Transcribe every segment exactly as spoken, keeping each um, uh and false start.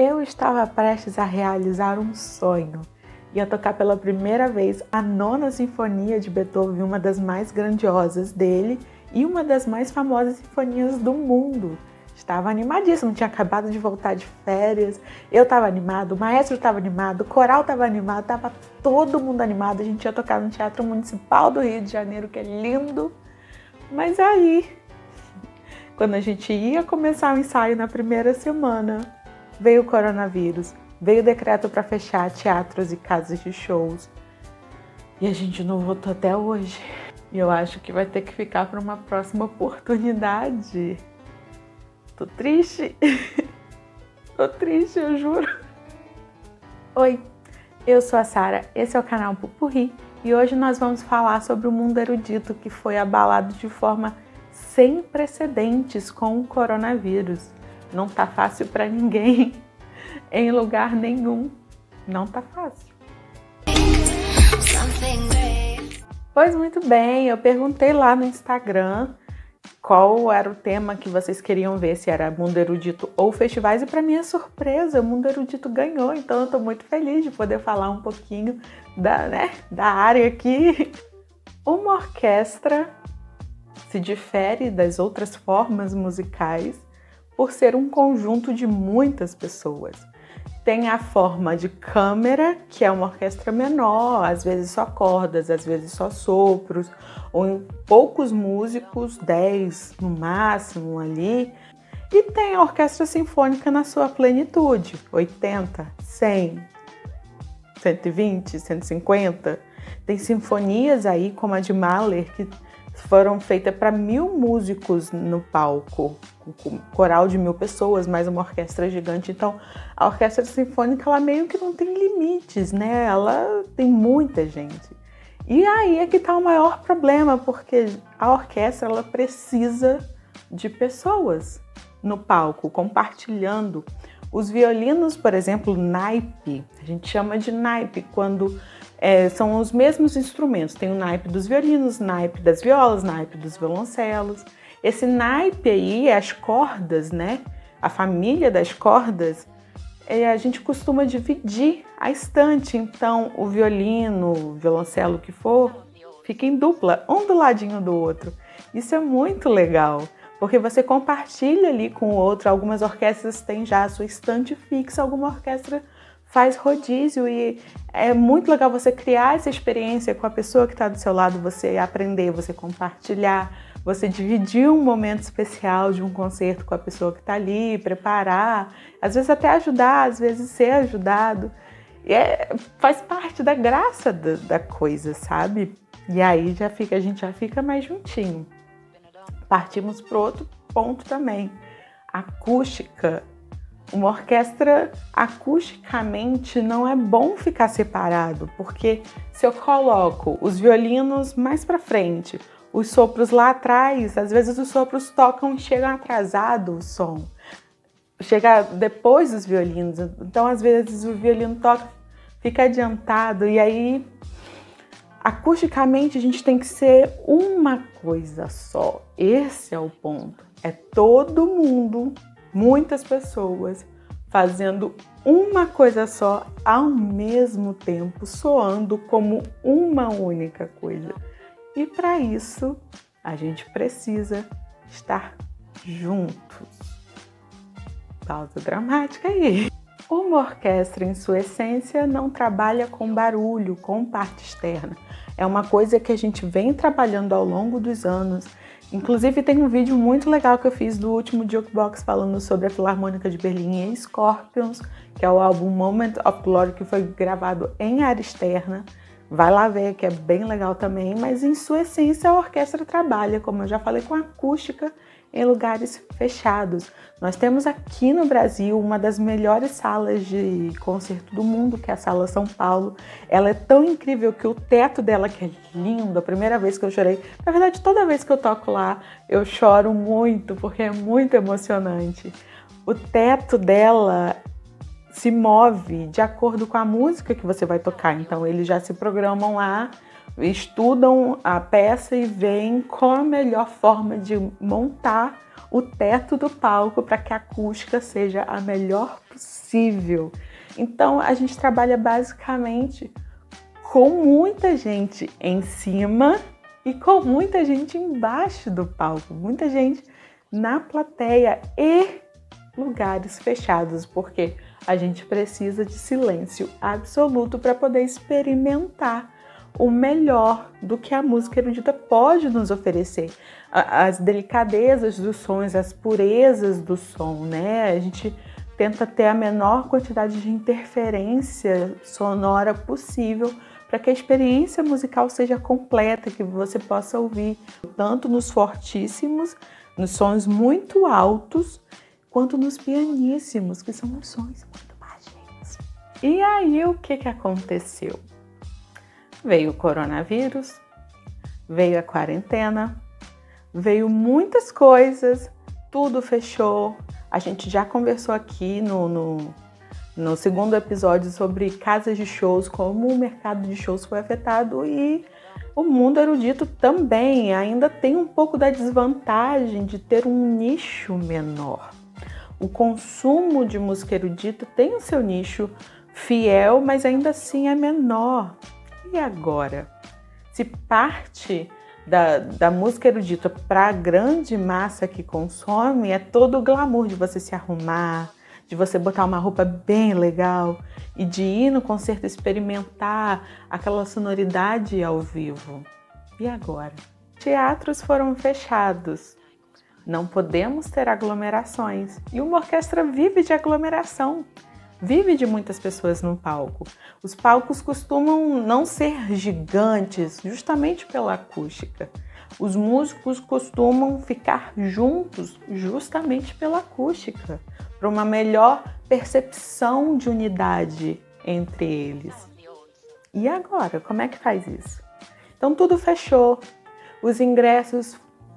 Eu estava prestes a realizar um sonho. Ia tocar pela primeira vez a Nona Sinfonia de Beethoven, uma das mais grandiosas dele e uma das mais famosas sinfonias do mundo. Estava animadíssimo, tinha acabado de voltar de férias, eu estava animado, o maestro estava animado, o coral estava animado, estava todo mundo animado. A gente ia tocar no Teatro Municipal do Rio de Janeiro, que é lindo. Mas aí, quando a gente ia começar o ensaio na primeira semana, veio o coronavírus, veio o decreto para fechar teatros e casas de shows. E a gente não voltou até hoje. E eu acho que vai ter que ficar para uma próxima oportunidade. Tô triste. Tô triste, eu juro. Oi, eu sou a Sara, esse é o canal Pupurri e hoje nós vamos falar sobre o mundo erudito que foi abalado de forma sem precedentes com o coronavírus. Não tá fácil para ninguém, em lugar nenhum. Não tá fácil. Pois muito bem, eu perguntei lá no Instagram qual era o tema que vocês queriam ver, se era mundo erudito ou festivais, e para minha surpresa, o mundo erudito ganhou, então eu tô muito feliz de poder falar um pouquinho da, né, da área aqui. Uma orquestra se difere das outras formas musicais por ser um conjunto de muitas pessoas. Tem a forma de câmara, que é uma orquestra menor, às vezes só cordas, às vezes só sopros, ou em poucos músicos, dez no máximo ali. E tem a orquestra sinfônica na sua plenitude, oitenta, cem, cento e vinte, cento e cinquenta. Tem sinfonias aí, como a de Mahler, que foram feitas para mil músicos no palco, com coral de mil pessoas, mais uma orquestra gigante. Então, a orquestra sinfônica, ela meio que não tem limites, né? Ela tem muita gente. E aí é que está o maior problema, porque a orquestra, ela precisa de pessoas no palco, compartilhando. Os violinos, por exemplo, naipe, a gente chama de naipe quando É, são os mesmos instrumentos, tem o naipe dos violinos, naipe das violas, naipe dos violoncelos. Esse naipe aí, as cordas, né? A família das cordas, é, a gente costuma dividir a estante. Então, o violino, o violoncelo que for, fica em dupla, um do ladinho do outro. Isso é muito legal, porque você compartilha ali com o outro. Algumas orquestras têm já a sua estante fixa, alguma orquestra faz rodízio, e é muito legal você criar essa experiência com a pessoa que está do seu lado, você aprender, você compartilhar, você dividir um momento especial de um concerto com a pessoa que está ali, preparar, às vezes até ajudar, às vezes ser ajudado. E é, faz parte da graça da, da coisa, sabe? E aí já fica, a gente já fica mais juntinho. Partimos para outro ponto também. Acústica. Uma orquestra, acusticamente, não é bom ficar separado, porque se eu coloco os violinos mais para frente, os sopros lá atrás, às vezes os sopros tocam e chegam atrasado o som. Chega depois dos violinos, então às vezes o violino toca, fica adiantado, e aí, acusticamente, a gente tem que ser uma coisa só. Esse é o ponto. É todo mundo, muitas pessoas, fazendo uma coisa só ao mesmo tempo, soando como uma única coisa. E para isso, a gente precisa estar juntos. Pausa dramática aí. Uma orquestra, em sua essência, não trabalha com barulho, com parte externa. É uma coisa que a gente vem trabalhando ao longo dos anos. Inclusive, tem um vídeo muito legal que eu fiz do último Jukebox falando sobre a Filarmônica de Berlim e Scorpions, que é o álbum Moment of Glory, que foi gravado em área externa. Vai lá ver, que é bem legal também, mas em sua essência a orquestra trabalha, como eu já falei, com acústica em lugares fechados. Nós temos aqui no Brasil uma das melhores salas de concerto do mundo, que é a Sala São Paulo. Ela é tão incrível que o teto dela, que é lindo, a primeira vez que eu chorei, na verdade toda vez que eu toco lá eu choro muito, porque é muito emocionante. O teto dela se move de acordo com a música que você vai tocar, então eles já se programam lá, estudam a peça e veem qual a melhor forma de montar o teto do palco para que a acústica seja a melhor possível. Então a gente trabalha basicamente com muita gente em cima e com muita gente embaixo do palco, muita gente na plateia e lugares fechados, porque a gente precisa de silêncio absoluto para poder experimentar o melhor do que a música erudita pode nos oferecer. As delicadezas dos sons, as purezas do som, né? A gente tenta ter a menor quantidade de interferência sonora possível para que a experiência musical seja completa, que você possa ouvir tanto nos fortíssimos, nos sons muito altos, quanto nos pianíssimos, que são os sons muito baixinhos. E aí, o que que aconteceu? Veio o coronavírus, veio a quarentena, veio muitas coisas, tudo fechou. A gente já conversou aqui no, no, no segundo episódio sobre casas de shows, como o mercado de shows foi afetado, e o mundo erudito também ainda tem um pouco da desvantagem de ter um nicho menor. O consumo de música erudita tem o seu nicho fiel, mas ainda assim é menor. E agora? Se parte da, da música erudita para a grande massa que consome, é todo o glamour de você se arrumar, de você botar uma roupa bem legal e de ir no concerto experimentar aquela sonoridade ao vivo. E agora? Teatros foram fechados. Não podemos ter aglomerações. E uma orquestra vive de aglomeração, vive de muitas pessoas no palco. Os palcos costumam não ser gigantes, justamente pela acústica. Os músicos costumam ficar juntos, justamente pela acústica, para uma melhor percepção de unidade entre eles. E agora, como é que faz isso? Então tudo fechou, os ingressos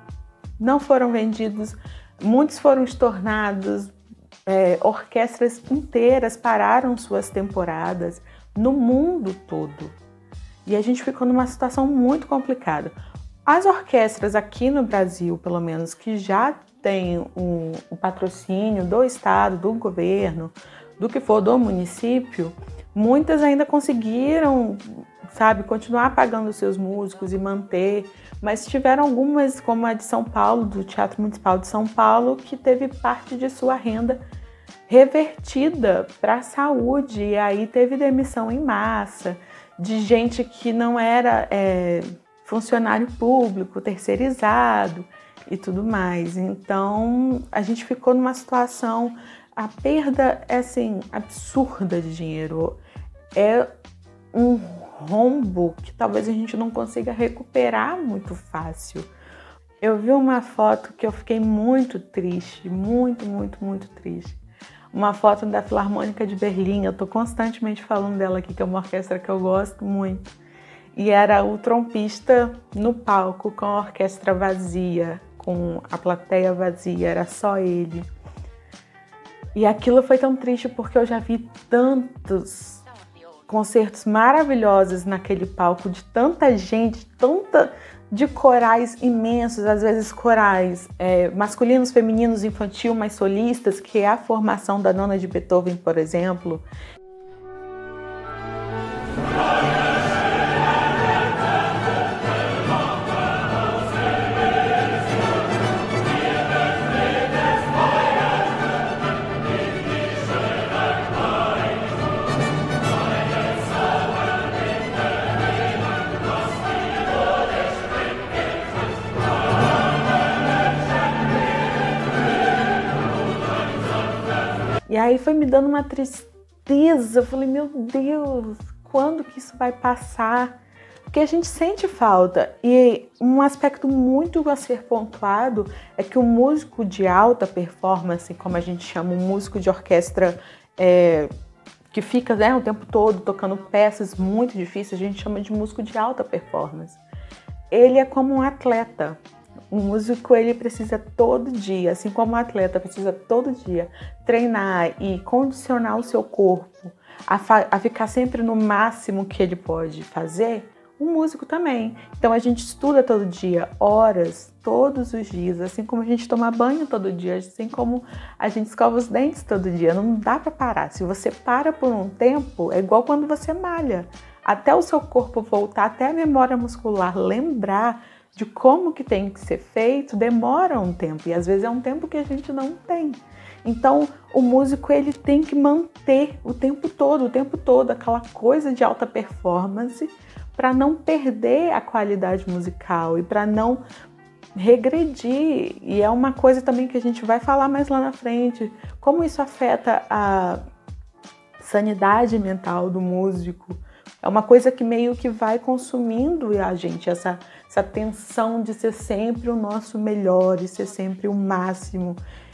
não foram vendidos, muitos foram estornados, é, orquestras inteiras pararam suas temporadas no mundo todo. E a gente ficou numa situação muito complicada. As orquestras aqui no Brasil, pelo menos, que já têm o, o patrocínio do estado, do governo, do que for do município, muitas ainda conseguiram, sabe, continuar pagando os seus músicos e manter, mas tiveram algumas, como a de São Paulo, do Teatro Municipal de São Paulo, que teve parte de sua renda revertida para a saúde, e aí teve demissão em massa de gente que não era é, funcionário público, terceirizado e tudo mais. Então a gente ficou numa situação, a perda é assim, absurda de dinheiro, é um rombo que talvez a gente não consiga recuperar muito fácil. Eu vi uma foto que eu fiquei muito triste, muito, muito, muito triste. Uma foto da Filarmônica de Berlim, eu tô constantemente falando dela aqui, que é uma orquestra que eu gosto muito. E era o trompista no palco com a orquestra vazia, com a plateia vazia, era só ele. E aquilo foi tão triste porque eu já vi tantos concertos maravilhosos naquele palco, de tanta gente, tanta de corais imensos, às vezes corais é, masculinos, femininos, infantil, mas solistas, que é a formação da Nona de Beethoven, por exemplo. E aí foi me dando uma tristeza, eu falei, meu Deus, quando que isso vai passar? Porque a gente sente falta. E um aspecto muito a ser pontuado é que o músico de alta performance, como a gente chama, um músico de orquestra é, que fica, né, o tempo todo tocando peças muito difíceis, a gente chama de músico de alta performance. Ele é como um atleta. O músico, ele precisa todo dia, assim como o atleta precisa todo dia treinar e condicionar o seu corpo a, a ficar sempre no máximo que ele pode fazer. o músico também. Então a gente estuda todo dia, horas, todos os dias, assim como a gente toma banho todo dia, assim como a gente escova os dentes todo dia. Não dá para parar. Se você para por um tempo, é igual quando você malha. Até o seu corpo voltar, até a memória muscular lembrar de como que tem que ser feito, demora um tempo. E às vezes é um tempo que a gente não tem. Então, o músico ele tem que manter o tempo todo, o tempo todo, aquela coisa de alta performance para não perder a qualidade musical e para não regredir. E é uma coisa também que a gente vai falar mais lá na frente, como isso afeta a sanidade mental do músico. É uma coisa que meio que vai consumindo a gente, essa, essa tensão de ser sempre o nosso melhor e ser sempre o máximo.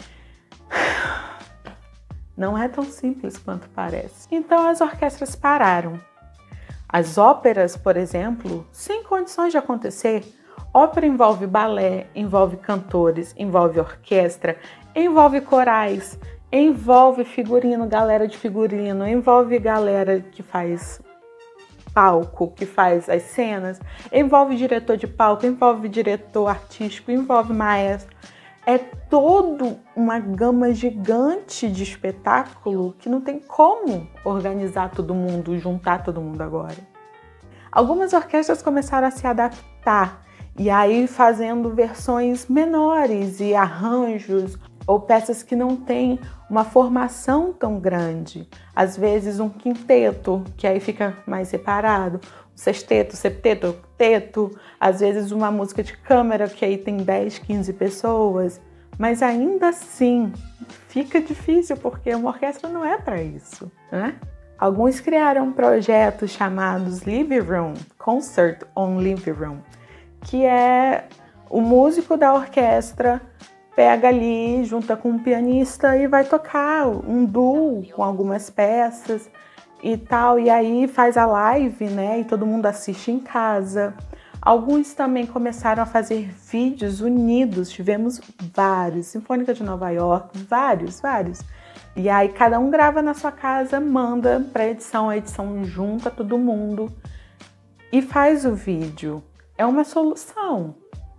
Não é tão simples quanto parece. Então as orquestras pararam. As óperas, por exemplo, sem condições de acontecer. Ópera envolve balé, envolve cantores, envolve orquestra, envolve corais, envolve figurino, galera de figurino, envolve galera que faz palco, que faz as cenas, envolve diretor de palco, envolve diretor artístico, envolve maestro. É toda uma gama gigante de espetáculo que não tem como organizar todo mundo, juntar todo mundo agora. Algumas orquestras começaram a se adaptar e aí fazendo versões menores e arranjos ou peças que não têm uma formação tão grande. Às vezes um quinteto, que aí fica mais separado, um sexteto, septeto, octeto, às vezes uma música de câmara, que aí tem dez, quinze pessoas, mas ainda assim fica difícil porque uma orquestra não é para isso, né? Alguns criaram projetos chamados Living Room, Concert on Living Room, que é o músico da orquestra pega ali, junta com um pianista e vai tocar um duo com algumas peças e tal, e aí faz a live, né, e todo mundo assiste em casa. Alguns também começaram a fazer vídeos unidos, tivemos vários, Sinfônica de Nova York, vários, vários. E aí cada um grava na sua casa, manda para edição, a edição junta todo mundo e faz o vídeo. É uma solução,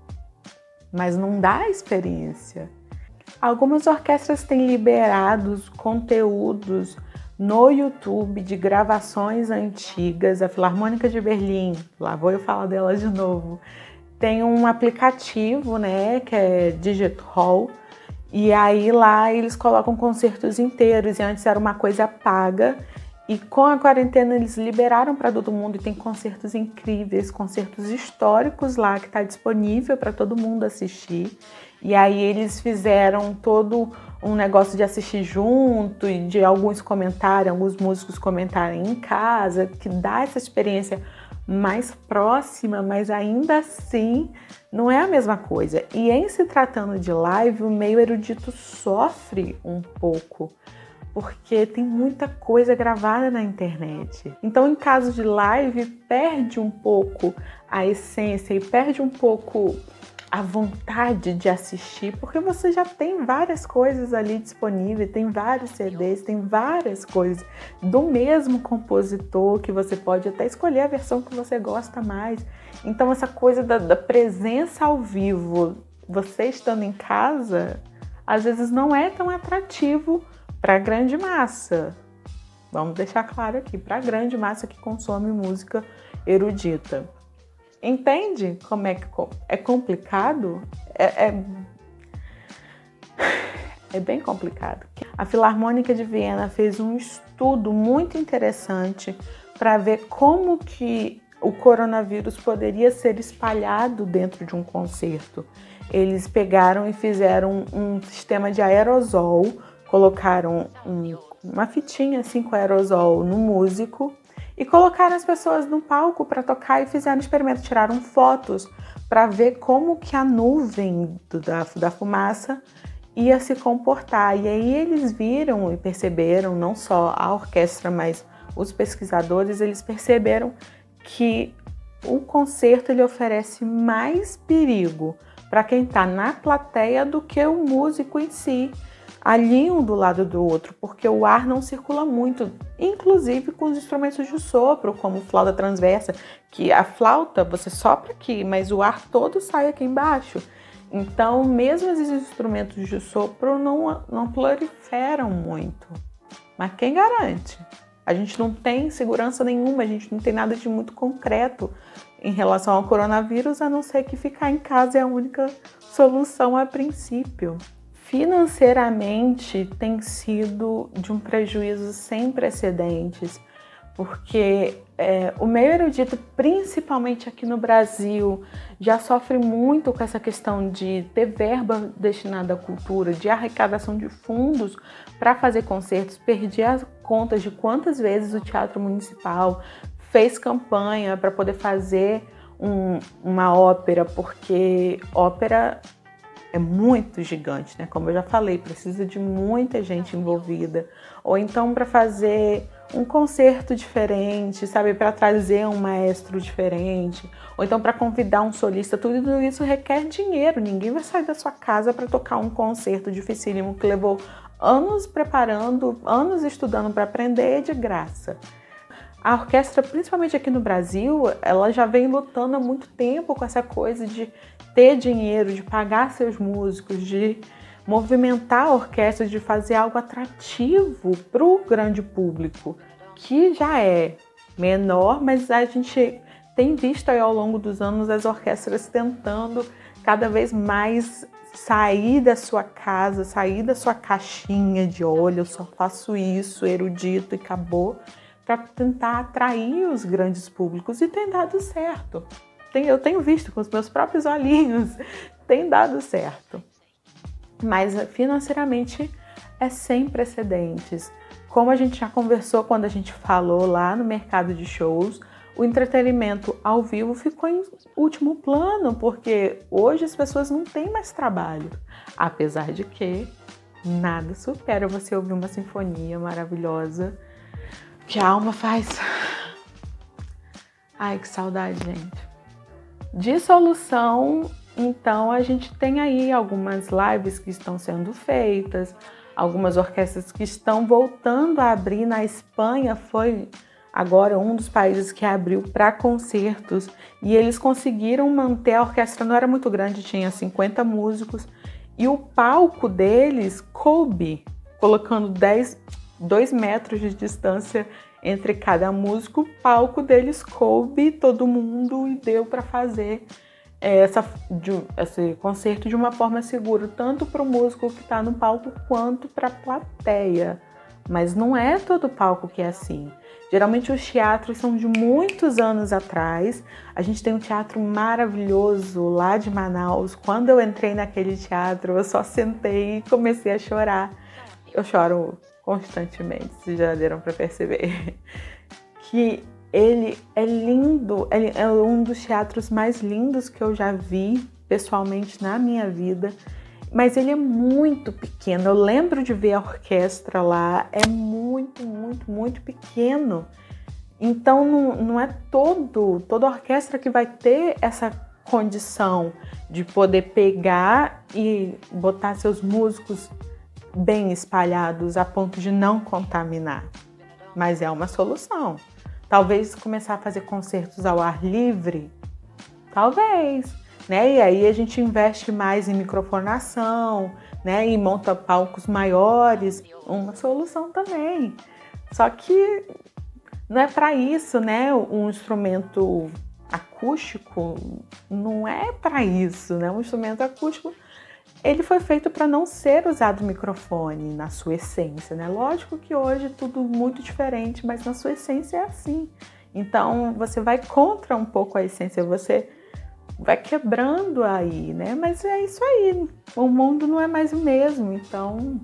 mas não dá experiência. Algumas orquestras têm liberado conteúdos no YouTube de gravações antigas. A Filarmônica de Berlim, lá vou eu falar dela de novo, tem um aplicativo, né, que é Digital, e aí lá eles colocam concertos inteiros, e antes era uma coisa paga, e com a quarentena eles liberaram para todo mundo e tem concertos incríveis, concertos históricos lá que está disponível para todo mundo assistir. E aí eles fizeram todo um negócio de assistir junto e de alguns comentarem, alguns músicos comentarem em casa, que dá essa experiência mais próxima, mas ainda assim não é a mesma coisa. E em se tratando de live, o meio erudito sofre um pouco, porque tem muita coisa gravada na internet. Então, em caso de live, perde um pouco a essência e perde um pouco a vontade de assistir, porque você já tem várias coisas ali disponíveis, tem vários C Ds, tem várias coisas do mesmo compositor, que você pode até escolher a versão que você gosta mais. Então, essa coisa da, da presença ao vivo, você estando em casa, às vezes não é tão atrativo para a grande massa. Vamos deixar claro aqui, para a grande massa que consome música erudita. Entende como é que é complicado? É, é, é bem complicado. A Filarmônica de Viena fez um estudo muito interessante para ver como que o coronavírus poderia ser espalhado dentro de um concerto. Eles pegaram e fizeram um sistema de aerosol, colocaram um, uma fitinha assim com aerosol no músico e colocaram as pessoas no palco para tocar e fizeram experimento, tiraram fotos para ver como que a nuvem do, da, da fumaça ia se comportar. E aí eles viram e perceberam, não só a orquestra, mas os pesquisadores, eles perceberam que o concerto ele oferece mais perigo para quem está na plateia do que o músico em si. ali um do lado do outro, porque o ar não circula muito, inclusive com os instrumentos de sopro, como flauta transversa, que a flauta você sopra aqui, mas o ar todo sai aqui embaixo. Então, mesmo esses instrumentos de sopro não, não proliferam muito. Mas quem garante? A gente não tem segurança nenhuma, a gente não tem nada de muito concreto em relação ao coronavírus, a não ser que ficar em casa é a única solução a princípio. Financeiramente tem sido de um prejuízo sem precedentes, porque é, o meio erudito, principalmente aqui no Brasil, já sofre muito com essa questão de ter verba destinada à cultura, de arrecadação de fundos para fazer concertos. Perdi as contas de quantas vezes o Teatro Municipal fez campanha para poder fazer um, uma ópera, porque ópera é muito gigante, né? Como eu já falei, precisa de muita gente envolvida. Ou então para fazer um concerto diferente, sabe? Para trazer um maestro diferente. Ou então para convidar um solista. Tudo isso requer dinheiro. Ninguém vai sair da sua casa para tocar um concerto dificílimo que levou anos preparando, anos estudando para aprender de graça. A orquestra, principalmente aqui no Brasil, ela já vem lutando há muito tempo com essa coisa de ter dinheiro, de pagar seus músicos, de movimentar a orquestra, de fazer algo atrativo para o grande público, que já é menor, mas a gente tem visto aí ao longo dos anos as orquestras tentando cada vez mais sair da sua casa, sair da sua caixinha de olha, eu só faço isso, erudito e acabou, para tentar atrair os grandes públicos, e tem dado certo. Tem, eu tenho visto com os meus próprios olhinhos, tem dado certo. Mas financeiramente é sem precedentes. Como a gente já conversou quando a gente falou lá no mercado de shows, o entretenimento ao vivo ficou em último plano, porque hoje as pessoas não têm mais trabalho. Apesar de que nada supera você ouvir uma sinfonia maravilhosa, que a alma faz. Ai, que saudade, gente. De solução, então, a gente tem aí algumas lives que estão sendo feitas, algumas orquestras que estão voltando a abrir. Na Espanha foi agora um dos países que abriu para concertos, e eles conseguiram manter, a orquestra não era muito grande, tinha cinquenta músicos, e o palco deles coube, colocando dez, dois metros de distância entre cada músico, o palco deles coube todo mundo e deu para fazer essa, de, esse concerto de uma forma segura, tanto para o músico que está no palco quanto para a plateia. Mas não é todo palco que é assim. Geralmente os teatros são de muitos anos atrás. A gente tem um teatro maravilhoso lá de Manaus. Quando eu entrei naquele teatro, eu só sentei e comecei a chorar. Eu choro constantemente, vocês já deram para perceber. Que ele é lindo, ele é um dos teatros mais lindos que eu já vi pessoalmente na minha vida. Mas ele é muito pequeno. Eu lembro de ver a orquestra lá, é muito, muito, muito pequeno. Então não, não é todo, toda orquestra que vai ter essa condição de poder pegar e botar seus músicos bem espalhados a ponto de não contaminar. Mas é uma solução. Talvez começar a fazer concertos ao ar livre, talvez. Né? E aí a gente investe mais em microfonação, né? E monta palcos maiores, uma solução também. Só que não é para isso, né? Um instrumento acústico não é para isso, né? Um instrumento acústico, ele foi feito para não ser usado microfone na sua essência, né? Lógico que hoje é tudo muito diferente, mas na sua essência é assim. Então você vai contra um pouco a essência, você vai quebrando aí, né? Mas é isso aí, o mundo não é mais o mesmo, então,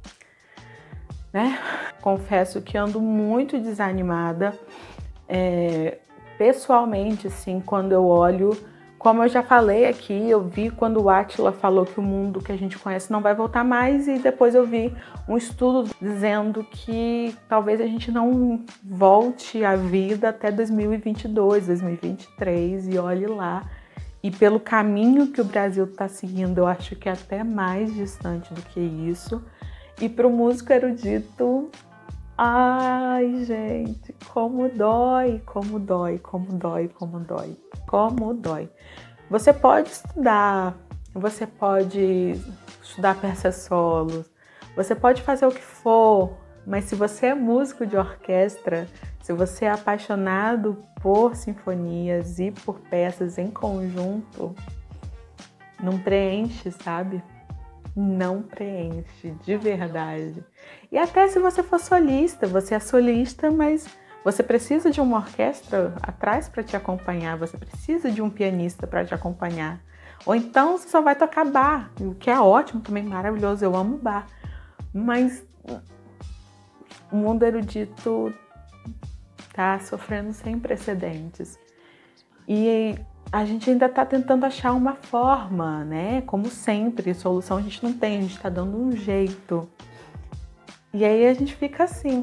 né? Confesso que ando muito desanimada, é, pessoalmente, assim, quando eu olho, como eu já falei aqui, eu vi quando o Átila falou que o mundo que a gente conhece não vai voltar mais, e depois eu vi um estudo dizendo que talvez a gente não volte à vida até dois mil e vinte e dois, dois mil e vinte e três, e olhe lá. E pelo caminho que o Brasil está seguindo, eu acho que é até mais distante do que isso. E pro músico erudito, ai, gente, como dói, como dói, como dói, como dói, como dói. Você pode estudar, você pode estudar peças solos, você pode fazer o que for, mas se você é músico de orquestra, se você é apaixonado por sinfonias e por peças em conjunto, não preenche, sabe? Não preenche, de verdade. E até se você for solista, você é solista, mas você precisa de uma orquestra atrás para te acompanhar, você precisa de um pianista para te acompanhar. Ou então você só vai tocar bar, o que é ótimo também, maravilhoso, eu amo bar. Mas o mundo erudito tá sofrendo sem precedentes. E a gente ainda está tentando achar uma forma, né? Como sempre, solução a gente não tem, a gente está dando um jeito. E aí a gente fica assim.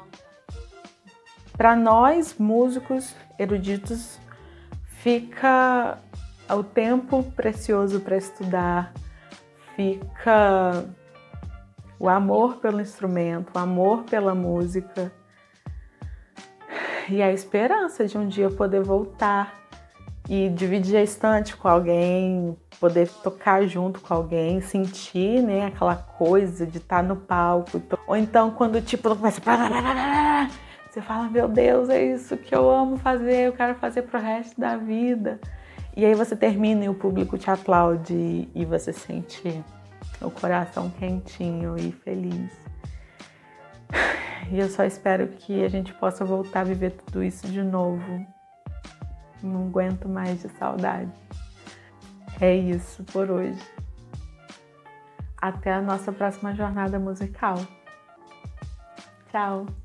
Para nós, músicos eruditos, fica o tempo precioso para estudar, fica o amor pelo instrumento, o amor pela música e a esperança de um dia poder voltar e dividir a estante com alguém, poder tocar junto com alguém, sentir, né, aquela coisa de estar no palco. Ou então quando tipo começa, você fala, meu Deus, é isso que eu amo fazer, eu quero fazer pro resto da vida. E aí você termina e o público te aplaude e você sente o coração quentinho e feliz. E eu só espero que a gente possa voltar a viver tudo isso de novo. Não aguento mais de saudade. É isso por hoje. Até a nossa próxima jornada musical. Tchau!